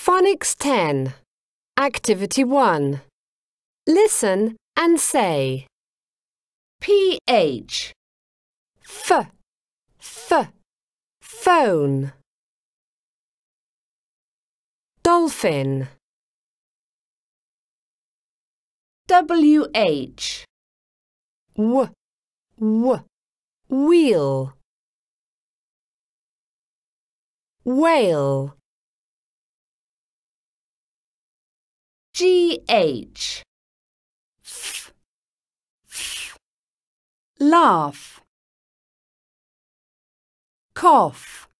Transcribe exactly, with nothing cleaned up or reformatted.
Phonics ten. Activity one. Listen and say P-H, F, F, phone. Dolphin. W-H, W, W, wheel. Whale. G-H, F, F, laugh, cough.